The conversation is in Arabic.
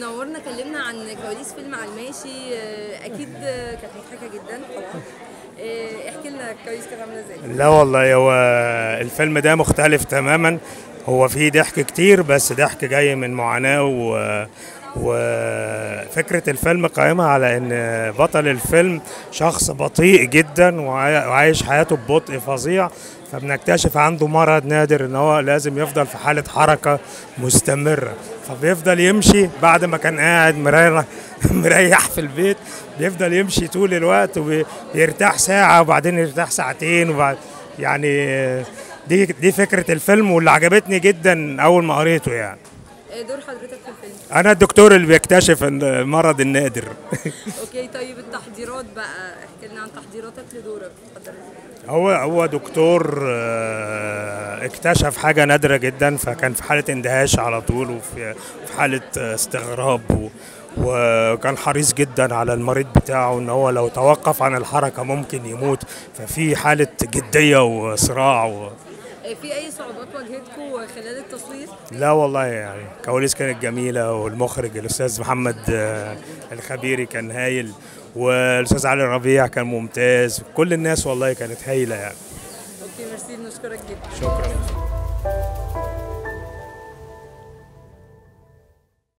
نورنا كلمنا عن كواليس فيلم على الماشي. اكيد كانت مضحكه جدا طبعا. احكي لنا الكواليس كانت عامله ازاي؟ لا والله هو الفيلم ده مختلف تماما. هو فيه ضحك كتير بس ضحك جاي من معاناة وفكرة الفيلم قائمة على ان بطل الفيلم شخص بطيء جدا وعايش حياته ببطء فظيع، فبنكتشف عنده مرض نادر ان هو لازم يفضل في حالة حركة مستمرة، فبيفضل يمشي بعد ما كان قاعد مريح في البيت. بيفضل يمشي طول الوقت وبيرتاح ساعة وبعدين يرتاح ساعتين وبعد يعني دي فكرة الفيلم واللي عجبتني جدا أول ما قريته يعني. دور حضرتك في الفيلم؟ أنا الدكتور اللي بيكتشف المرض النادر. اوكي، طيب التحضيرات بقى، احكي لنا عن تحضيراتك لدورك، اتفضل. هو دكتور اكتشف حاجة نادرة جدا، فكان في حالة اندهاش على طول وفي حالة استغراب وكان حريص جدا على المريض بتاعه ان هو لو توقف عن الحركة ممكن يموت، ففي حالة جدية وصراع في اي صعوبات واجهتكم خلال التصوير؟ لا والله يعني الكواليس كانت جميلة، والمخرج الأستاذ محمد الخبيري كان هايل، والأستاذ علي ربيع كان ممتاز، كل الناس والله كانت هايلة يعني. اوكي، ميرسي، بنشكرك جدا. شكرا.